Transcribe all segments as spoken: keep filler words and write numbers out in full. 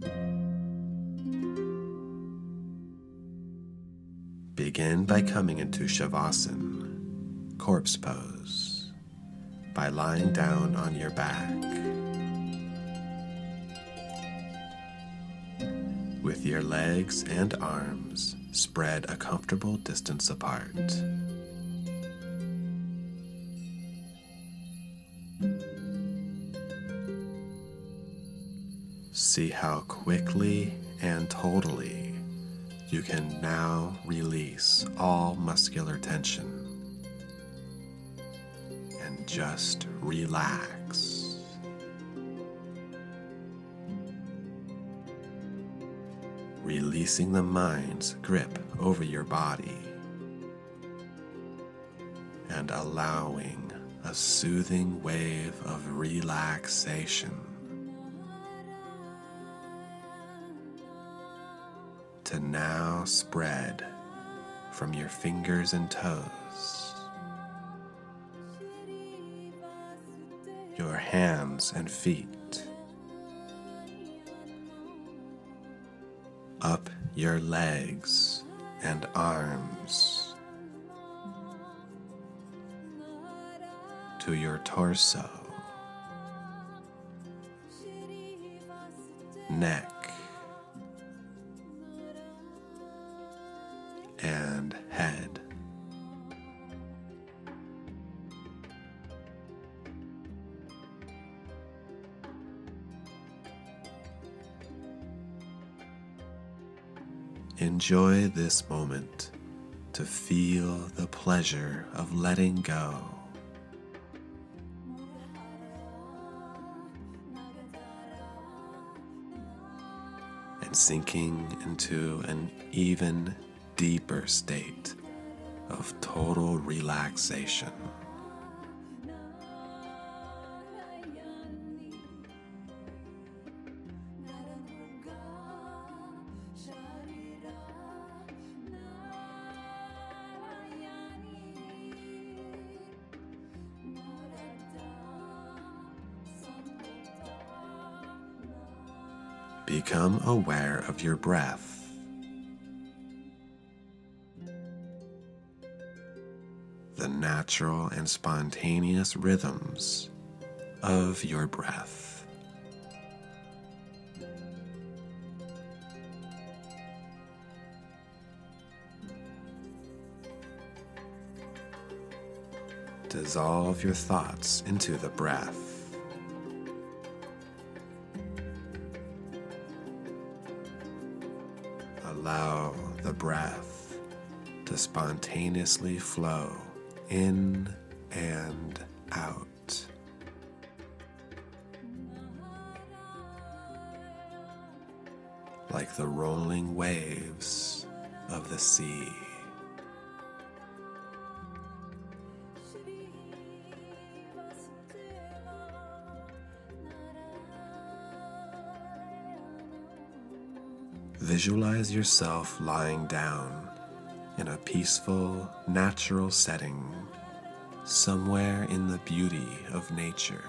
Begin by coming into Shavasana, corpse pose, by lying down on your back, with your legs and arms spread a comfortable distance apart. See how quickly and totally you can now release all muscular tension and just relax. Releasing the mind's grip over your body and allowing a soothing wave of relaxation to now spread from your fingers and toes, your hands and feet, up your legs and arms, to your torso, neck, and head. Enjoy this moment to feel the pleasure of letting go and sinking into an even deeper state of total relaxation. Become aware of your breath. The natural and spontaneous rhythms of your breath. Dissolve your thoughts into the breath. Allow the breath to spontaneously flow in and out. Like the rolling waves of the sea. Visualize yourself lying down in a peaceful, natural setting, somewhere in the beauty of nature.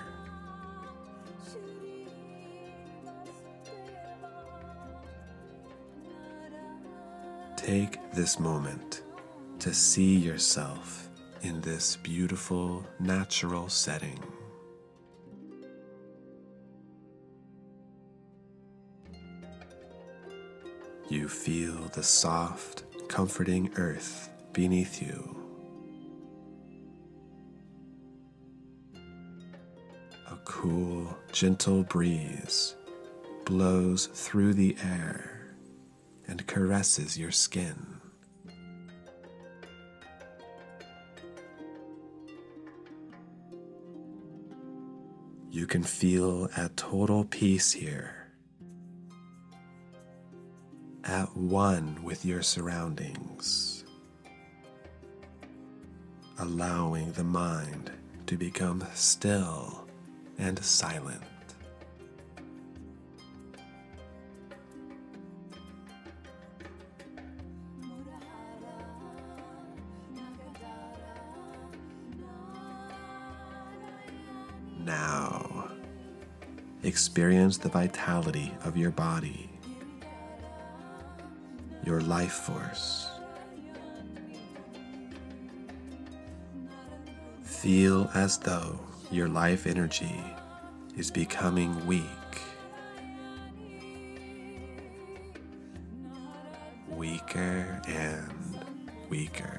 Take this moment to see yourself in this beautiful, natural setting. You feel the soft, comforting earth beneath you. A cool, gentle breeze blows through the air and caresses your skin. You can feel at total peace here, at one with your surroundings, allowing the mind to become still and silent. Now, Experience the vitality of your body, your life force. Feel as though your life energy is becoming weak, weaker and weaker.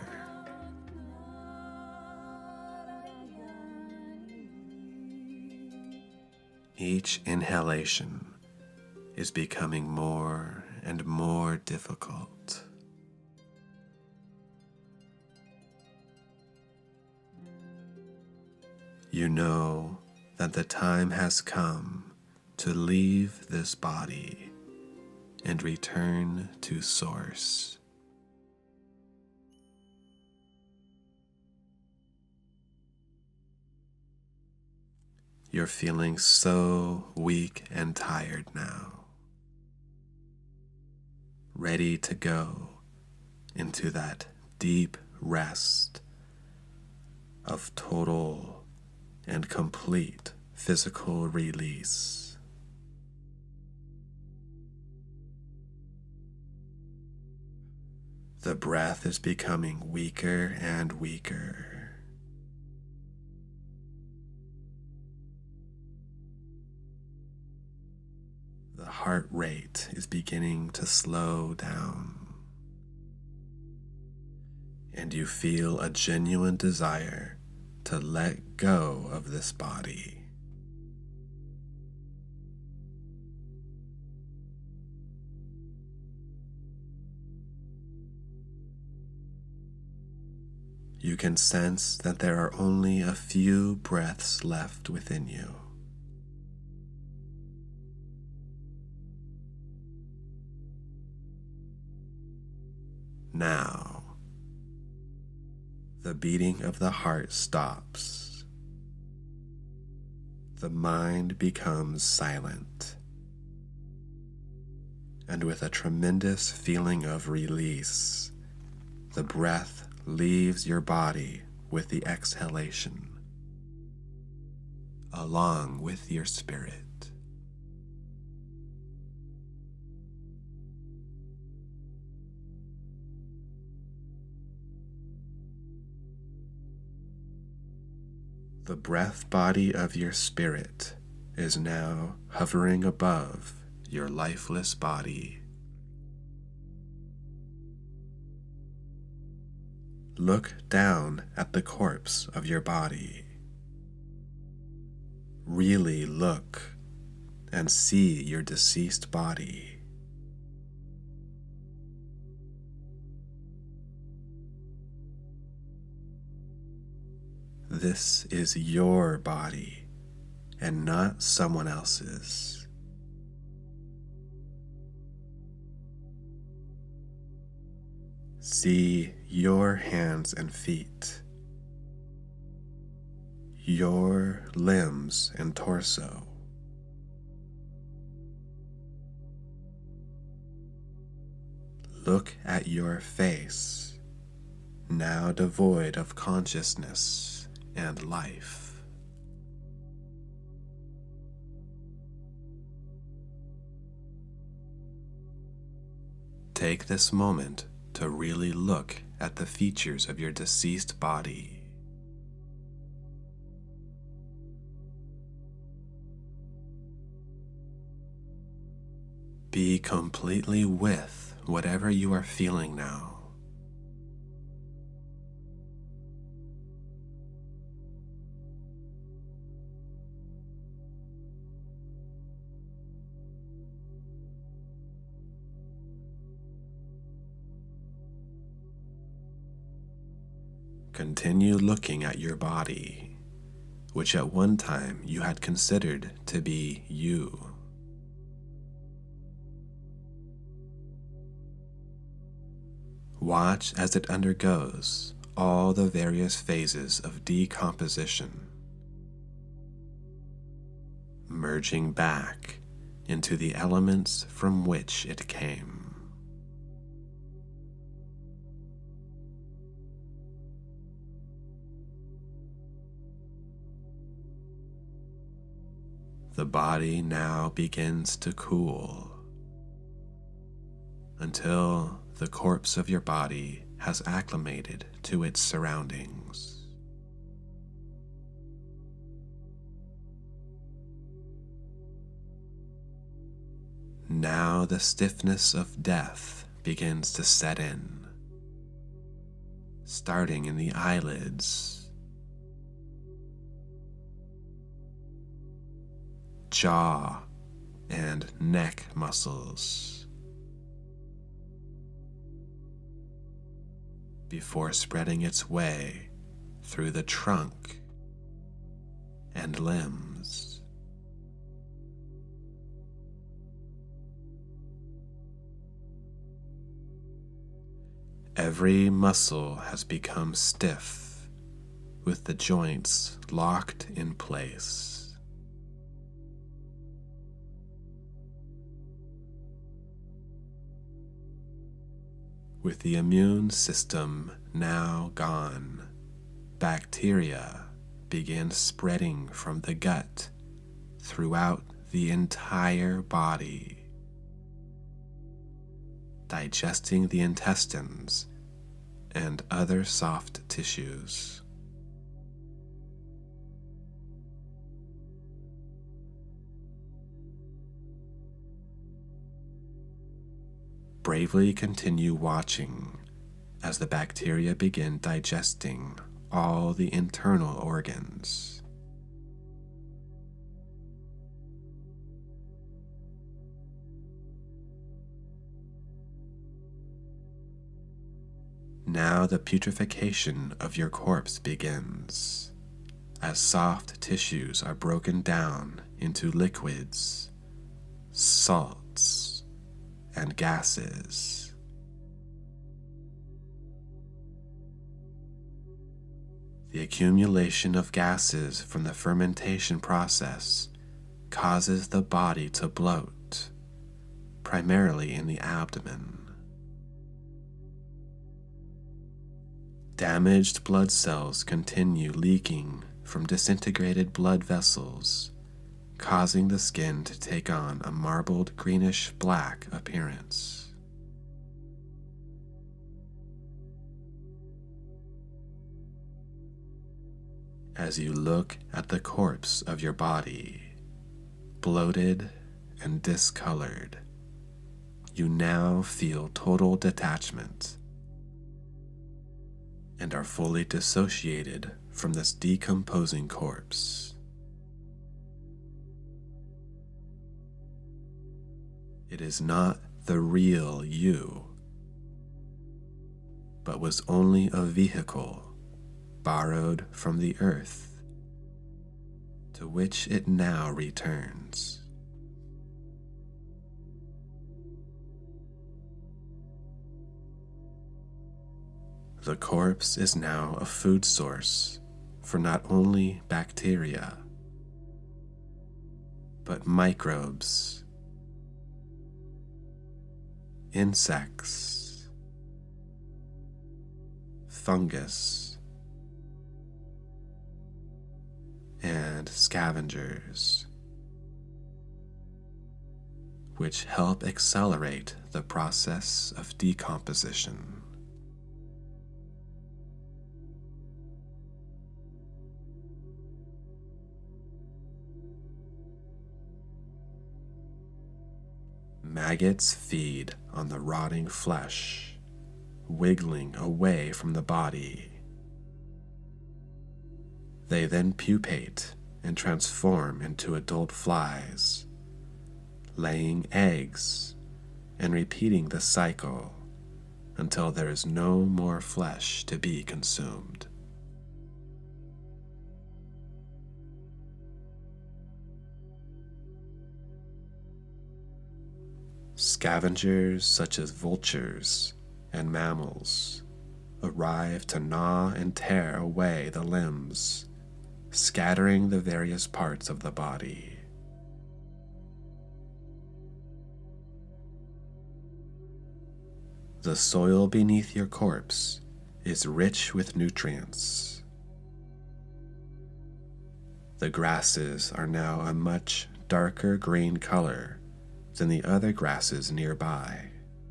Each inhalation is becoming more and more difficult. You know that the time has come to leave this body and return to Source. You're feeling so weak and tired now, ready to go into that deep rest of total and complete physical release. The breath is becoming weaker and weaker. The heart rate is beginning to slow down, and you feel a genuine desire to let go of this body. You can sense that there are only a few breaths left within you. Now, the beating of the heart stops. The mind becomes silent. And with a tremendous feeling of release, the breath leaves your body with the exhalation, along with your spirit. The breath body of your spirit is now hovering above your lifeless body. Look down at the corpse of your body. Really look and see your deceased body. This is your body and not someone else's. See your hands and feet, your limbs and torso. Look at your face, now devoid of consciousness and life. Take this moment to really look at the features of your deceased body. Be completely with whatever you are feeling now. Continue looking at your body, which at one time you had considered to be you. Watch as it undergoes all the various phases of decomposition, merging back into the elements from which it came. The body now begins to cool until the corpse of your body has acclimated to its surroundings. Now the stiffness of death begins to set in, starting in the eyelids, jaw, and neck muscles, before spreading its way through the trunk and limbs. Every muscle has become stiff, with the joints locked in place. With the immune system now gone, bacteria begin spreading from the gut throughout the entire body, digesting the intestines and other soft tissues. Bravely continue watching as the bacteria begin digesting all the internal organs. Now the putrefaction of your corpse begins, as soft tissues are broken down into liquids, salts, and gases. The accumulation of gases from the fermentation process causes the body to bloat, primarily in the abdomen. Damaged blood cells continue leaking from disintegrated blood vessels, causing the skin to take on a marbled greenish-black appearance. As you look at the corpse of your body, bloated and discolored, you now feel total detachment and are fully dissociated from this decomposing corpse. It is not the real you, but was only a vehicle borrowed from the earth, to which it now returns. The corpse is now a food source for not only bacteria, but microbes, insects, fungus, and scavengers, which help accelerate the process of decomposition. Maggots feed on the rotting flesh, wiggling away from the body. They then pupate and transform into adult flies, laying eggs and repeating the cycle until there is no more flesh to be consumed. Scavengers such as vultures and mammals arrive to gnaw and tear away the limbs, scattering the various parts of the body. The soil beneath your corpse is rich with nutrients. The grasses are now a much darker green color than the other grasses nearby.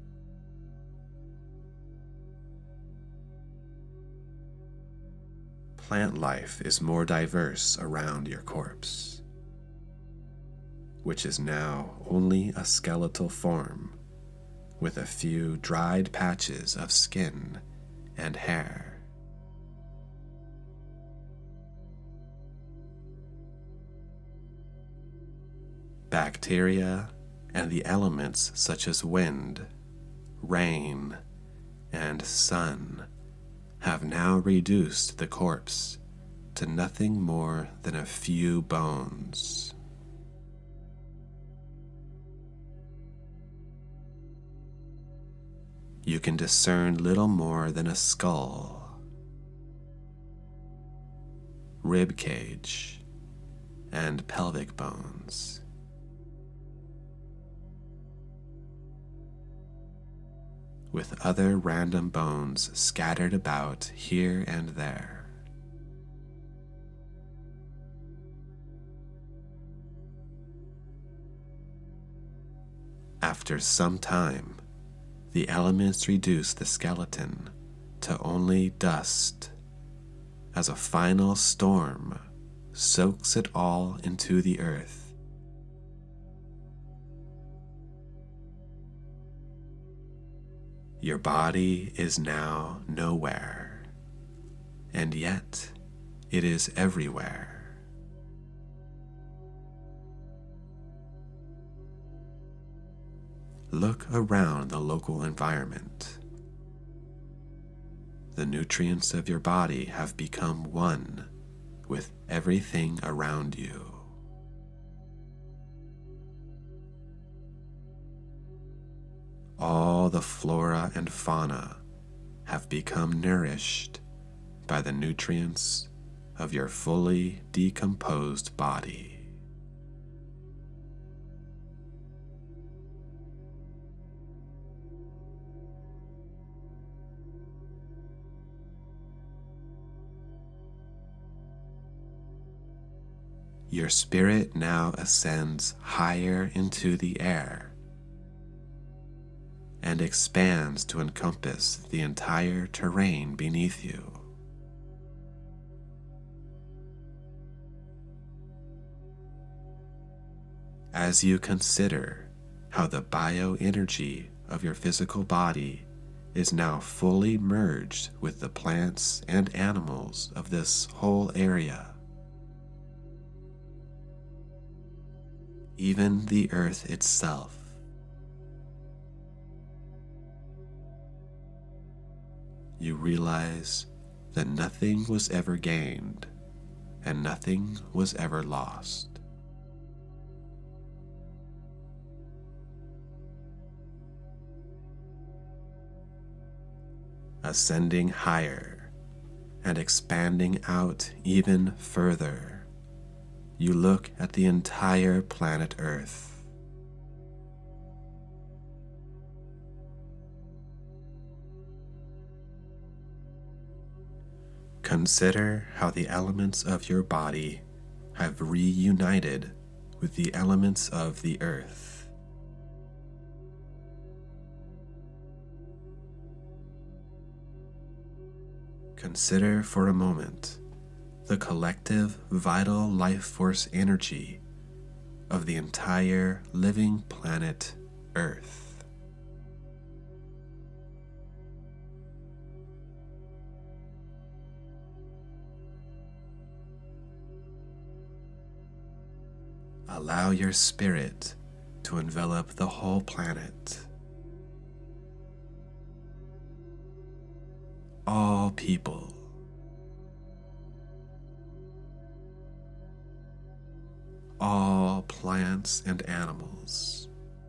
Plant life is more diverse around your corpse, which is now only a skeletal form with a few dried patches of skin and hair. Bacteria and the elements such as wind, rain, and sun have now reduced the corpse to nothing more than a few bones. You can discern little more than a skull, rib cage, and pelvic bones. With other random bones scattered about here and there. After some time, the elements reduce the skeleton to only dust as a final storm soaks it all into the earth. Your body is now nowhere, and yet it is everywhere. Look around the local environment. The nutrients of your body have become one with everything around you. All the flora and fauna have become nourished by the nutrients of your fully decomposed body. Your spirit now ascends higher into the air and expands to encompass the entire terrain beneath you. As you consider how the bioenergy of your physical body is now fully merged with the plants and animals of this whole area, even the earth itself, you realize that nothing was ever gained and nothing was ever lost. Ascending higher and expanding out even further, you look at the entire planet Earth. Consider how the elements of your body have reunited with the elements of the earth. Consider for a moment the collective vital life force energy of the entire living planet Earth. Allow your spirit to envelop the whole planet. All people. All plants and animals.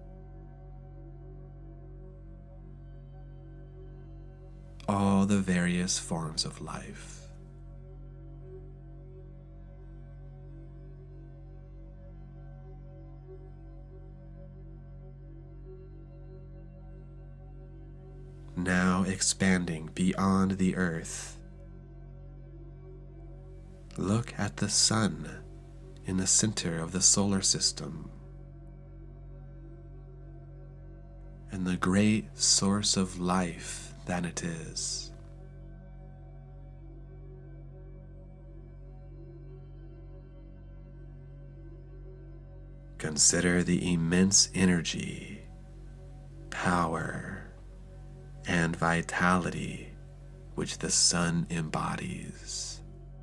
All the various forms of life. Now expanding beyond the earth. Look at the sun in the center of the solar system, and the great source of life that it is. Consider the immense energy, power, and vitality which the sun embodies.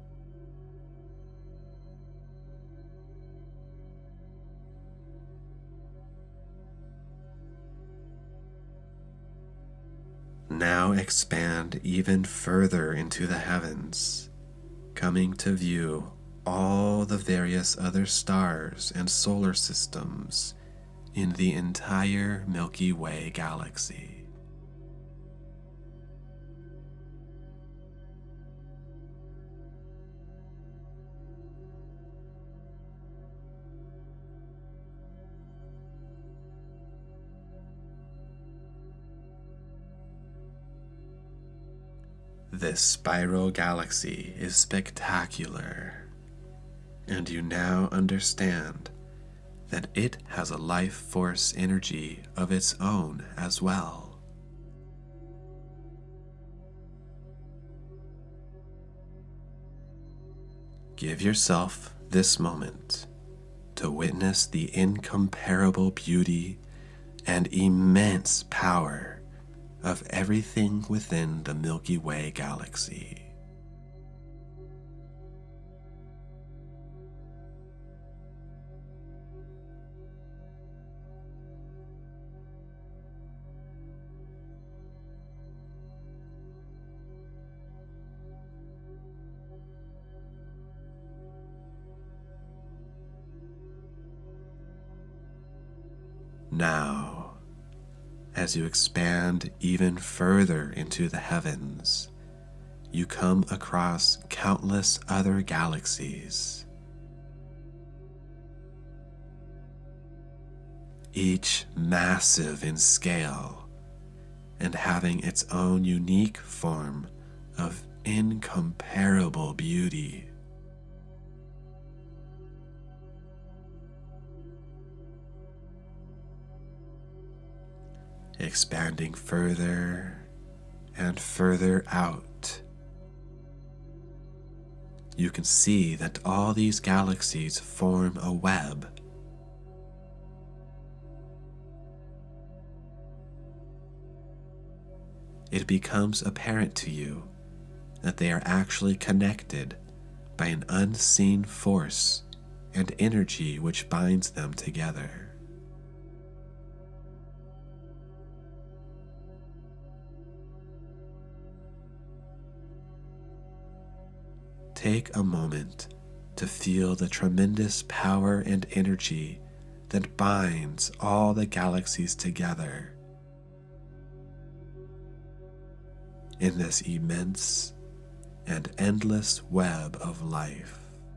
Now expand even further into the heavens, coming to view all the various other stars and solar systems in the entire Milky Way galaxy. This spiral galaxy is spectacular, and you now understand that it has a life force energy of its own as well. Give yourself this moment to witness the incomparable beauty and immense power of everything within the Milky Way galaxy. Now, as you expand even further into the heavens, you come across countless other galaxies, each massive in scale and having its own unique form of incomparable beauty. Expanding further and further out, you can see that all these galaxies form a web. It becomes apparent to you that they are actually connected by an unseen force and energy which binds them together. Take a moment to feel the tremendous power and energy that binds all the galaxies together in this immense and endless web of life.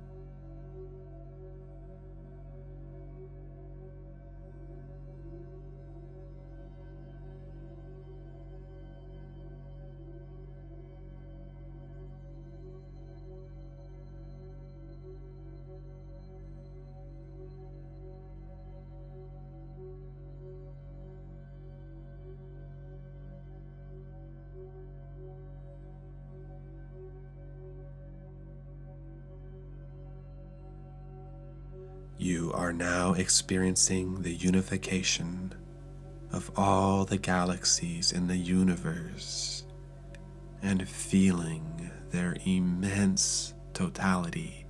You are now experiencing the unification of all the galaxies in the universe and feeling their immense totality.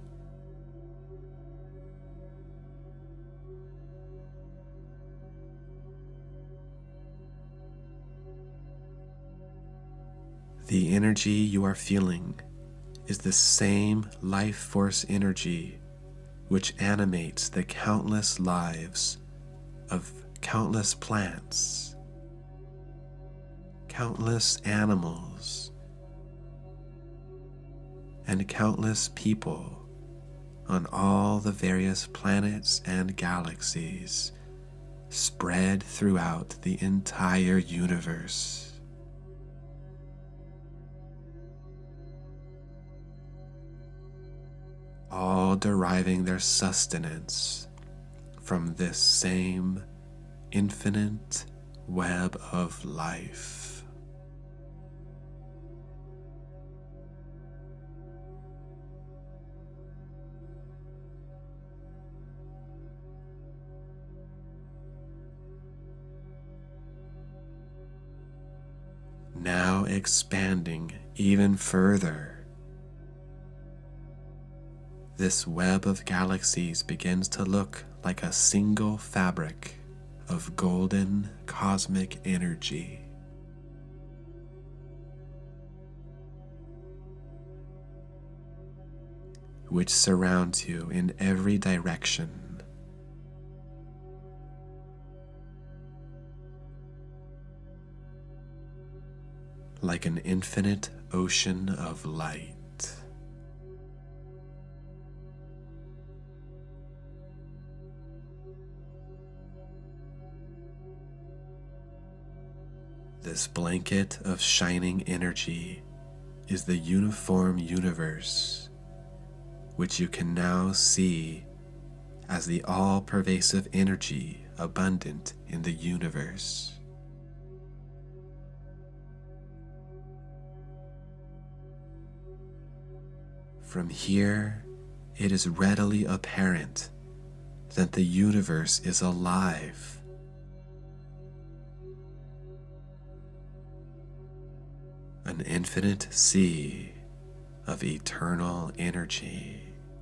The energy you are feeling is the same life force energy which animates the countless lives of countless plants, countless animals, and countless people on all the various planets and galaxies spread throughout the entire universe. all deriving their sustenance from this same infinite web of life. Now expanding even further, this web of galaxies begins to look like a single fabric of golden cosmic energy. Which surrounds you in every direction. Like an infinite ocean of light. This blanket of shining energy is the uniform universe, which you can now see as the all-pervasive energy abundant in the universe. From here, it is readily apparent that the universe is alive. An infinite sea of eternal energy.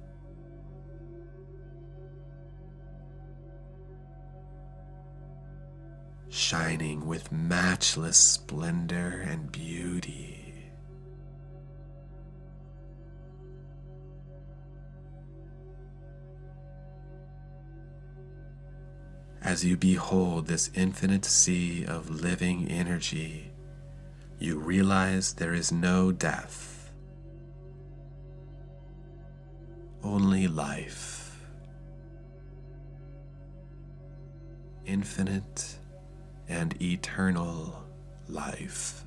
Shining with matchless splendor and beauty. As you behold this infinite sea of living energy, you realize there is no death, only life, infinite and eternal life.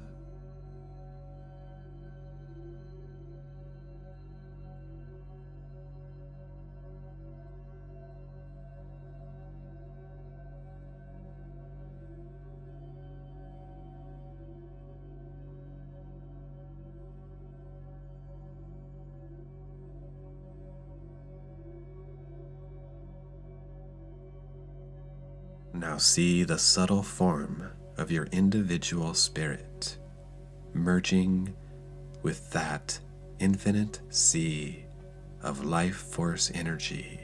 Now see the subtle form of your individual spirit merging with that infinite sea of life force energy.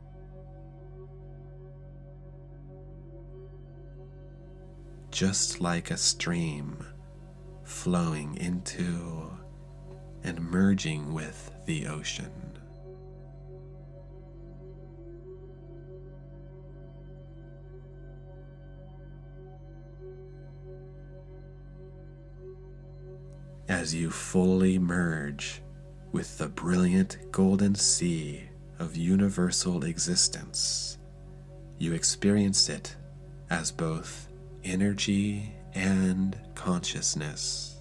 Just like a stream flowing into and merging with the ocean. As you fully merge with the brilliant golden sea of universal existence, you experience it as both energy and consciousness.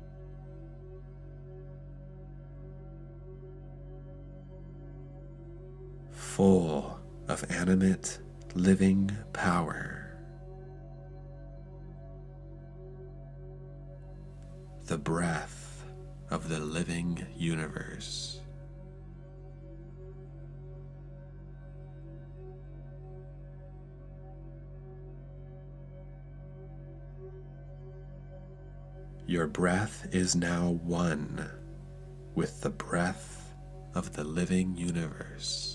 Full of animate, living power. The breath of the living universe. Your breath is now one with the breath of the living universe.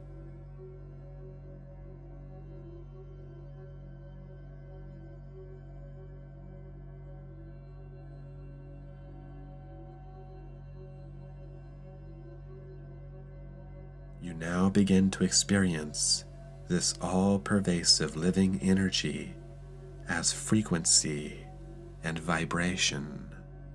You now begin to experience this all-pervasive living energy as frequency and vibration.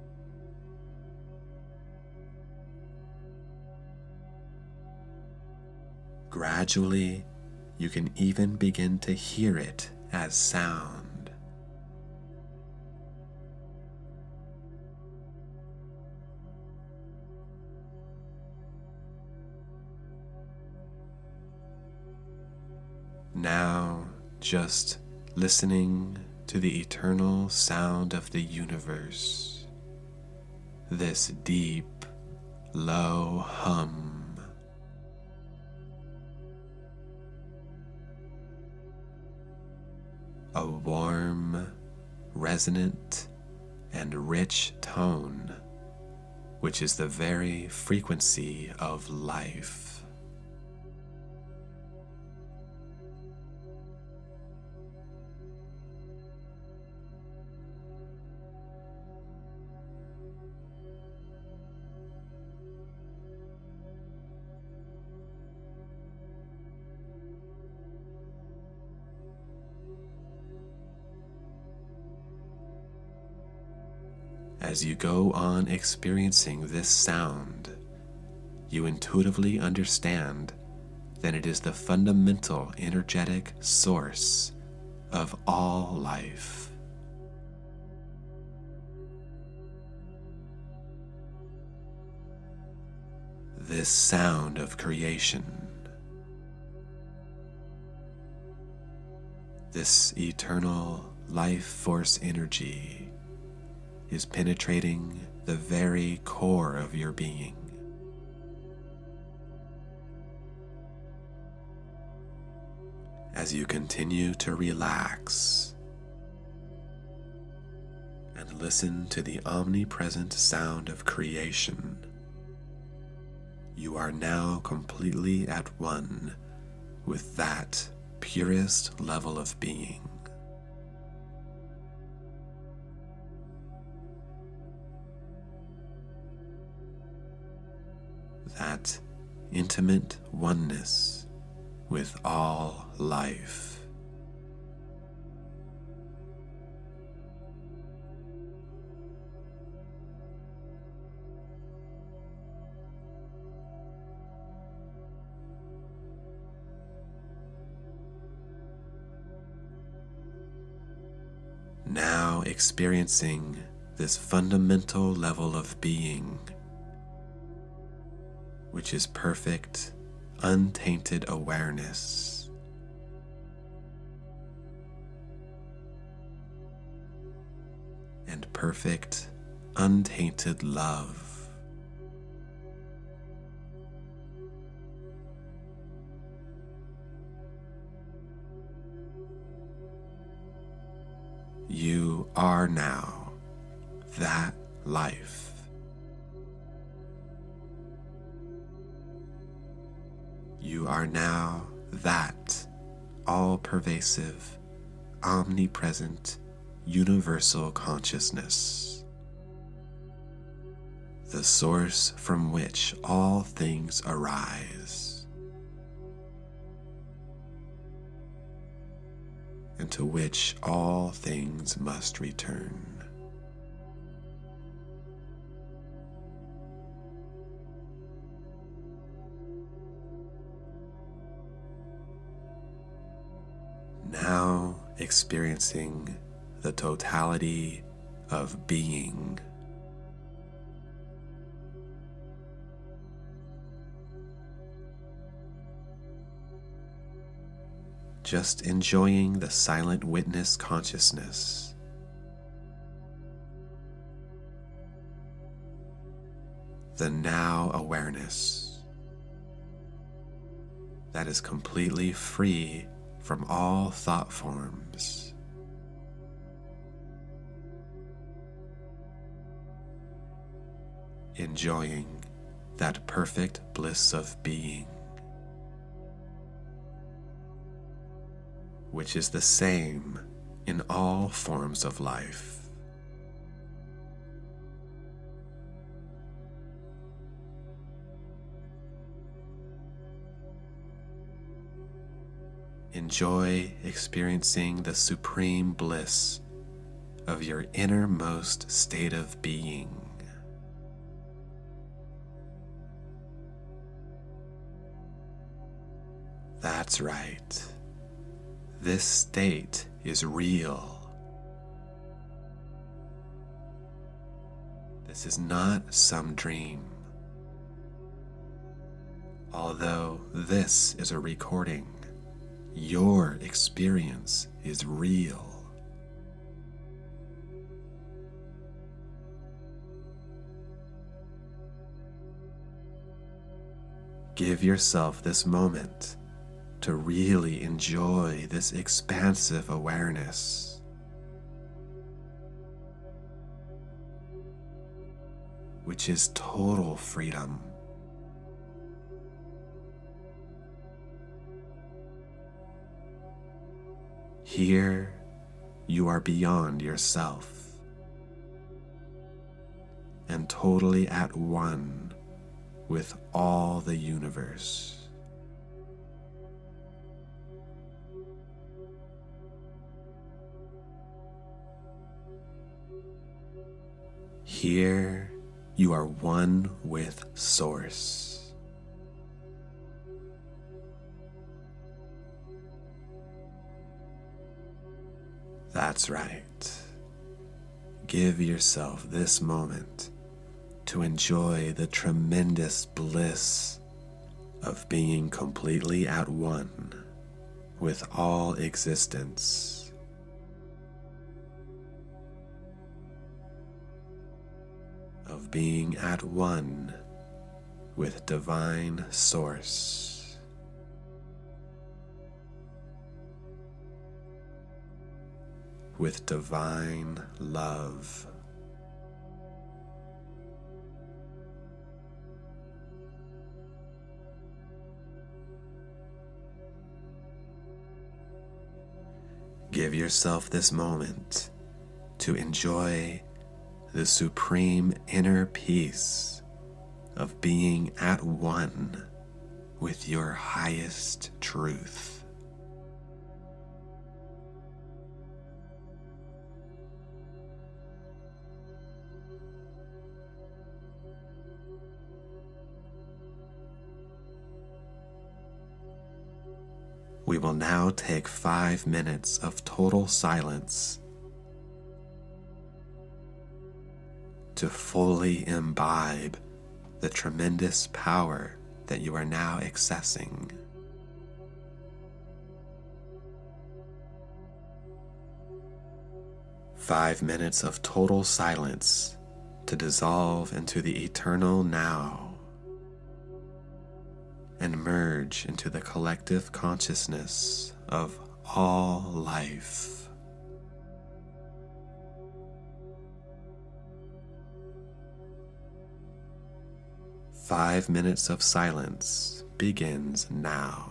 Gradually, you can even begin to hear it as sound. now just listening to the eternal sound of the universe, this deep, low hum. A warm, resonant, and rich tone, which is the very frequency of life. As you go on experiencing this sound, you intuitively understand that it is the fundamental energetic source of all life. This sound of creation, this eternal life force energy, is penetrating the very core of your being. As you continue to relax and listen to the omnipresent sound of creation, you are now completely at one with that purest level of being. That intimate oneness with all life. Now experiencing this fundamental level of being, which is perfect, untainted awareness. And perfect, untainted love. You are now that life. You are now that all-pervasive, omnipresent, universal consciousness, the source from which all things arise, and to which all things must return. Now experiencing the totality of being. Just enjoying the silent witness consciousness. The now awareness that is completely free from all thought forms. Enjoying that perfect bliss of being, which is the same in all forms of life. Enjoy experiencing the supreme bliss of your innermost state of being. That's right. This state is real. This is not some dream. Although this is a recording, your experience is real. Give yourself this moment to really enjoy this expansive awareness. Which is total freedom. Here, you are beyond yourself and totally at one with all the universe. Here, you are one with Source. That's right. Give yourself this moment to enjoy the tremendous bliss of being completely at one with all existence. Of being at one with divine Source. With divine love. Give yourself this moment to enjoy the supreme inner peace of being at one with your highest truth. We will now take five minutes of total silence to fully imbibe the tremendous power that you are now accessing. Five minutes of total silence to dissolve into the eternal now and merge into the collective consciousness of all life. Five minutes of silence begins now.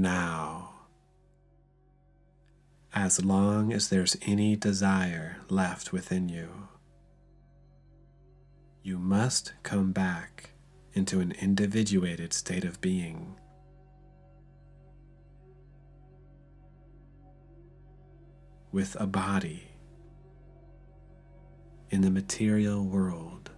now. As long as there's any desire left within you, you must come back into an individuated state of being. With a body in the material world.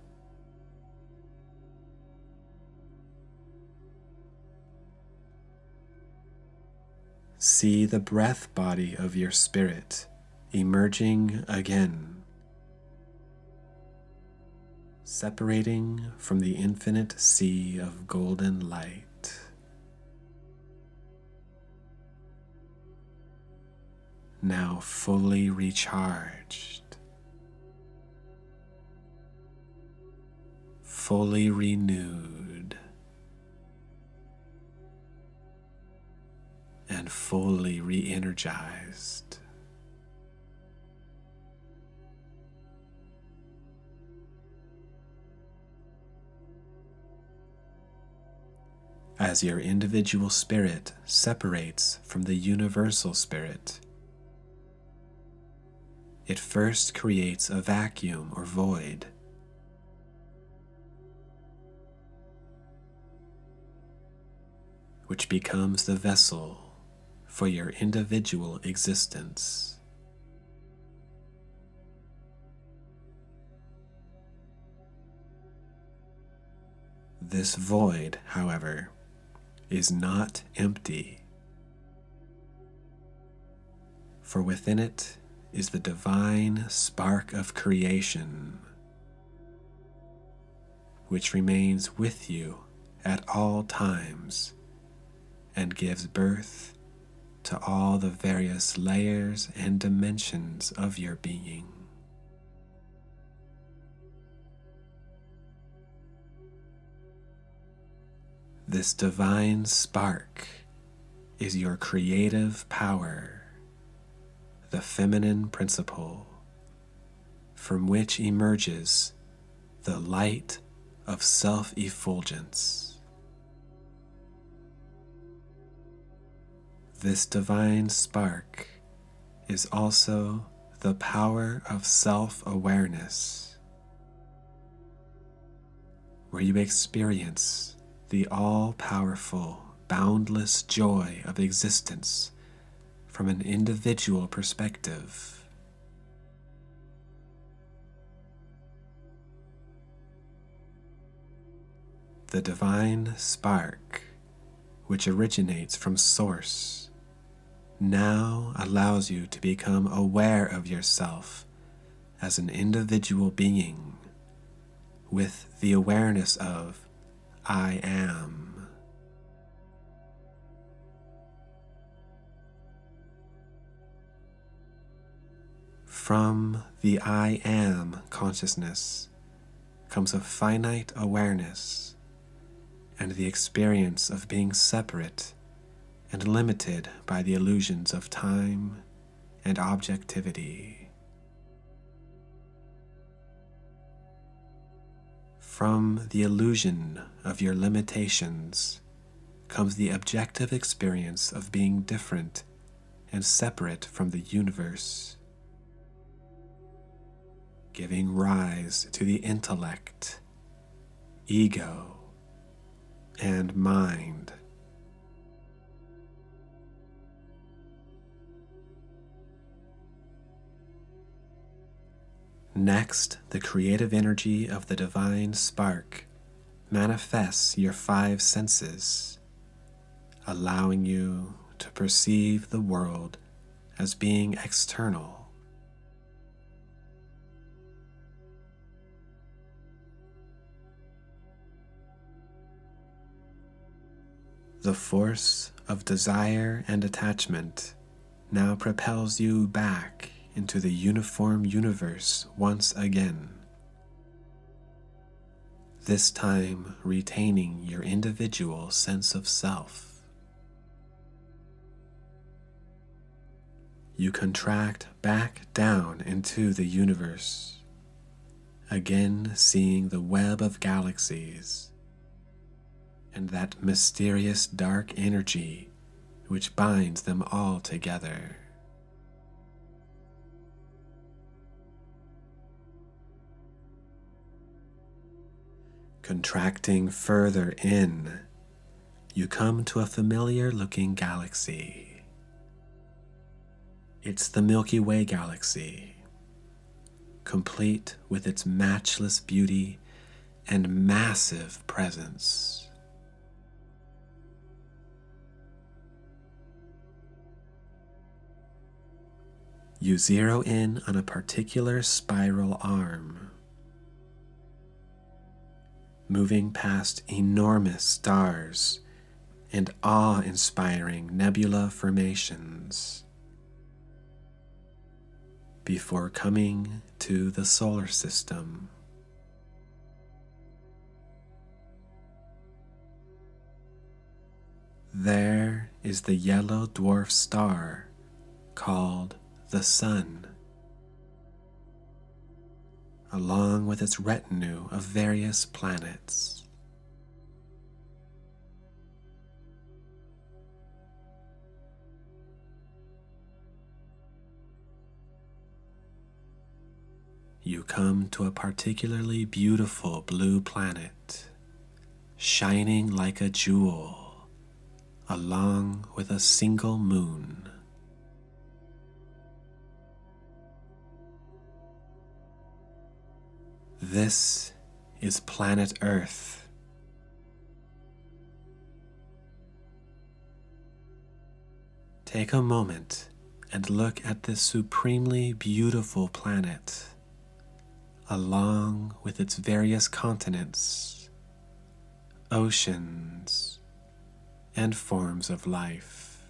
See the breath body of your spirit emerging again, separating from the infinite sea of golden light. Now fully recharged, fully renewed, and fully re-energized. As your individual spirit separates from the universal spirit, it first creates a vacuum or void. Which becomes the vessel for your individual existence. This void, however, is not empty, for within it is the divine spark of creation, which remains with you at all times and gives birth to all the various layers and dimensions of your being. This divine spark is your creative power, the feminine principle, from which emerges the light of self-effulgence. This divine spark is also the power of self-awareness, where you experience the all-powerful, boundless joy of existence from an individual perspective. The divine spark, which originates from Source, now allows you to become aware of yourself as an individual being with the awareness of I am. From the I am consciousness comes a finite awareness and the experience of being separate and limited by the illusions of time and objectivity. From the illusion of your limitations comes the objective experience of being different and separate from the universe, giving rise to the intellect, ego, and mind. Next, the creative energy of the divine spark manifests your five senses, allowing you to perceive the world as being external. The force of desire and attachment now propels you back into the uniform universe once again, this time retaining your individual sense of self. You contract back down into the universe, again seeing the web of galaxies and that mysterious dark energy which binds them all together. Contracting further in, you come to a familiar-looking galaxy. It's the Milky Way galaxy, complete with its matchless beauty and massive presence. You zero in on a particular spiral arm, moving past enormous stars and awe-inspiring nebula formations, before coming to the solar system. There is the yellow dwarf star called the Sun, along with its retinue of various planets. You come to a particularly beautiful blue planet, shining like a jewel, along with a single moon. This is planet Earth. Take a moment and look at this supremely beautiful planet, along with its various continents, oceans, and forms of life.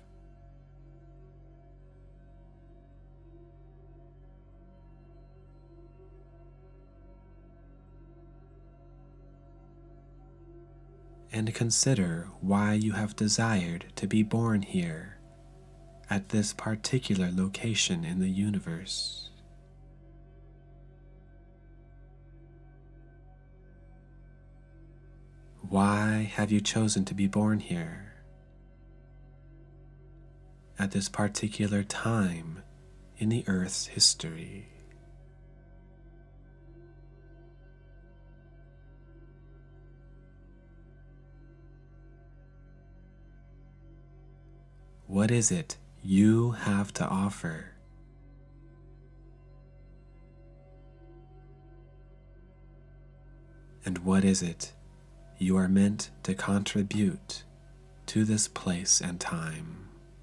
And consider why you have desired to be born here, at this particular location in the universe. Why have you chosen to be born here, at this particular time in the Earth's history? What is it you have to offer? And what is it you are meant to contribute to this place and time?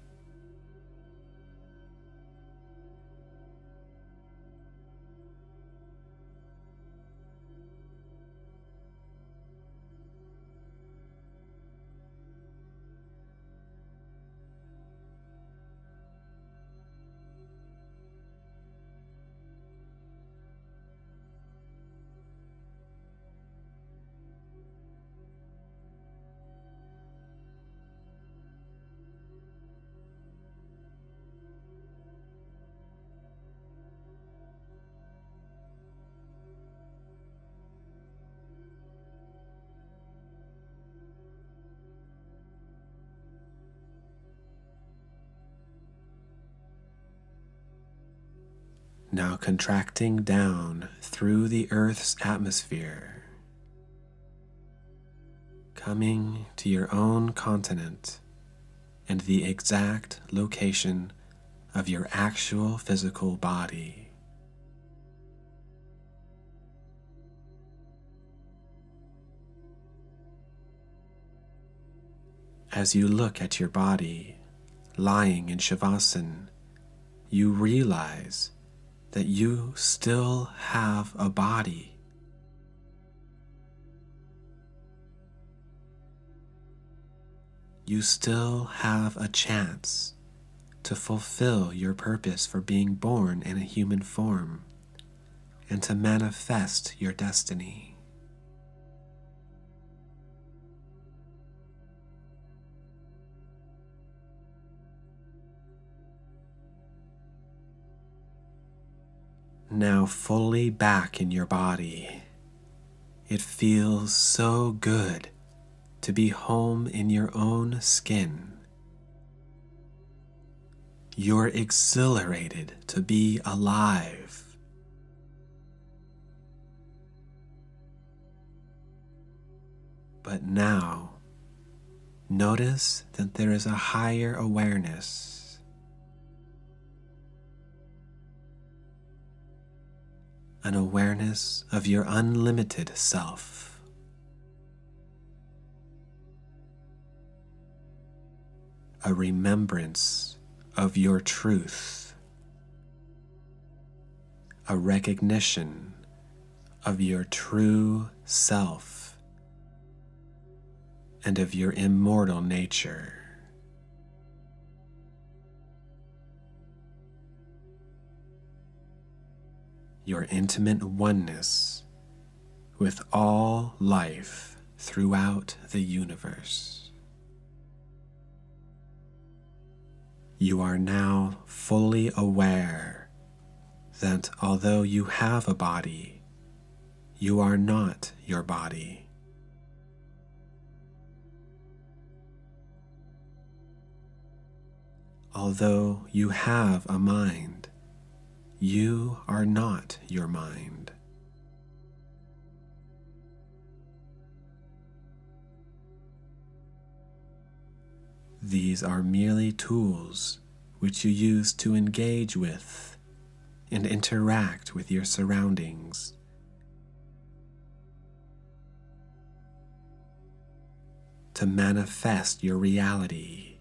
Now contracting down through the Earth's atmosphere, coming to your own continent and the exact location of your actual physical body. As you look at your body lying in Shavasana, you realize that you still have a body. You still have a chance to fulfill your purpose for being born in a human form and to manifest your destiny. Now fully back in your body, it feels so good to be home in your own skin. You're exhilarated to be alive. But now, notice that there is a higher awareness, an awareness of your unlimited self, a remembrance of your truth, a recognition of your true self and of your immortal nature. Your intimate oneness with all life throughout the universe. You are now fully aware that although you have a body, you are not your body. Although you have a mind, you are not your mind. These are merely tools which you use to engage with and interact with your surroundings. To manifest your reality,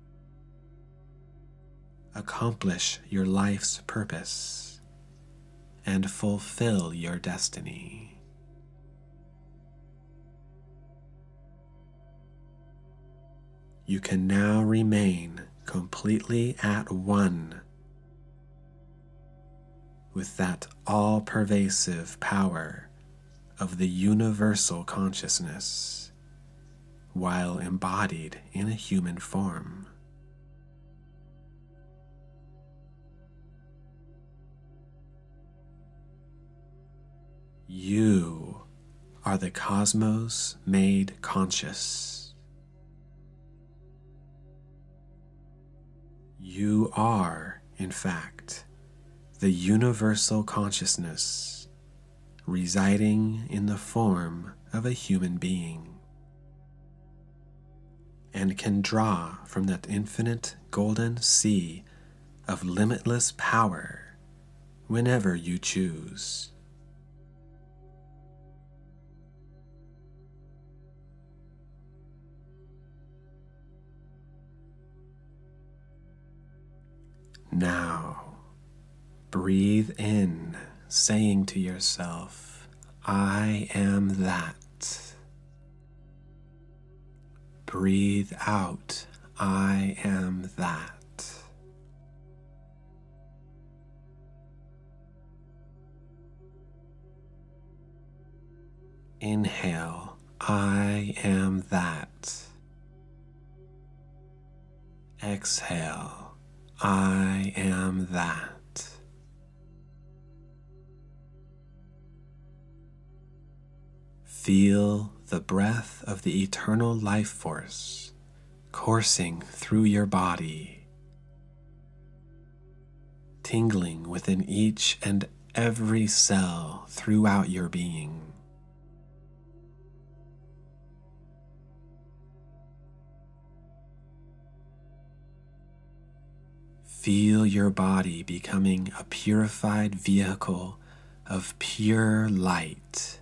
accomplish your life's purpose, and fulfill your destiny. You can now remain completely at one with that all-pervasive power of the universal consciousness while embodied in a human form. You are the cosmos made conscious. You are, in fact, the universal consciousness residing in the form of a human being, and can draw from that infinite golden sea of limitless power whenever you choose. Now, breathe in, saying to yourself, I am that. Breathe out, I am that. Inhale, I am that. Exhale, I am that. Feel the breath of the eternal life force coursing through your body, tingling within each and every cell throughout your being. Feel your body becoming a purified vehicle of pure light.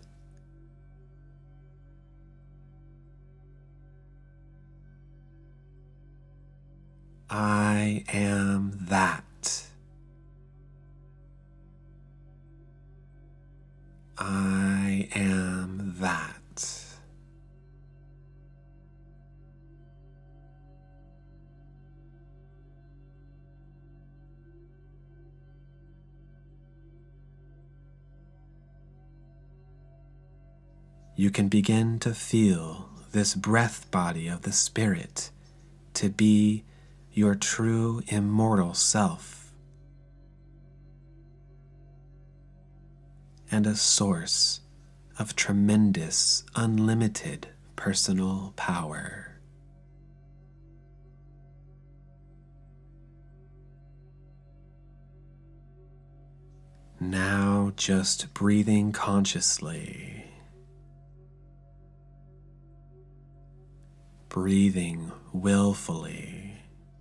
I am that. I am that. You can begin to feel this breath body of the spirit to be your true immortal self and a source of tremendous, unlimited personal power. Now just breathing consciously, breathing willfully,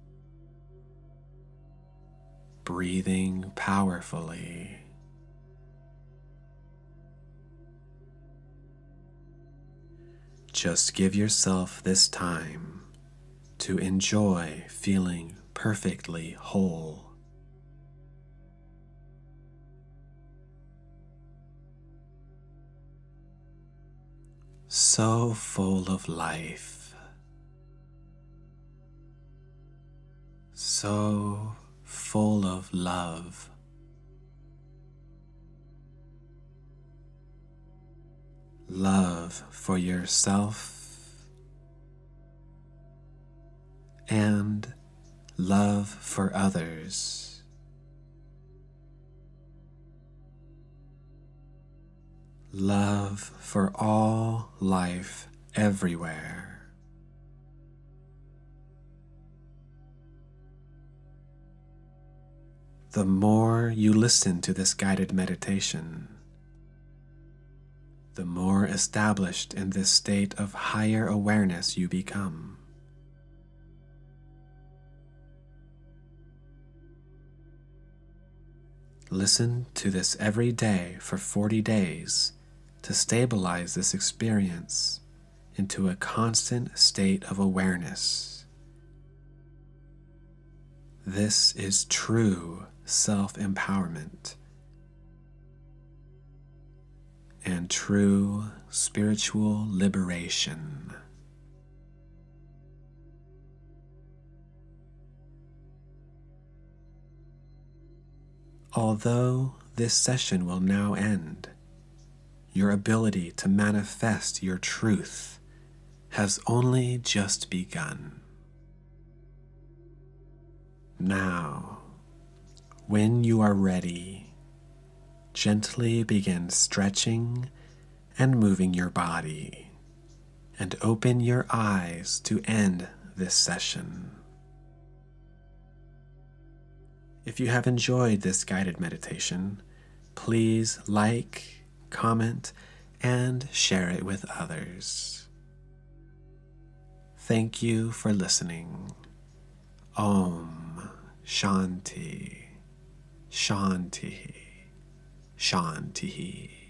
breathing powerfully. Just give yourself this time to enjoy feeling perfectly whole. So full of life, so full of love, love for yourself and love for others. Love for all life everywhere. The more you listen to this guided meditation, the more established in this state of higher awareness you become. Listen to this every day for forty days to stabilize this experience into a constant state of awareness. This is true self-empowerment and true spiritual liberation. Although this session will now end, your ability to manifest your truth has only just begun. Now, when you are ready, gently begin stretching and moving your body, and open your eyes to end this session. If you have enjoyed this guided meditation, please like, comment, and share it with others. Thank you for listening. Om Shanti, Shanti, Shanti.